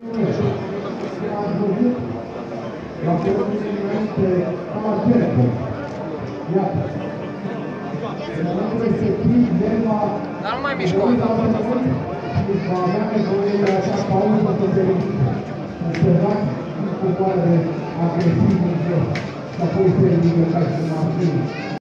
Dar nu mai mișcă. Va avea nevoie de acea pauză să se ridică. Încercați cu poate agresiv în jos. Și apoi se ridică ca și un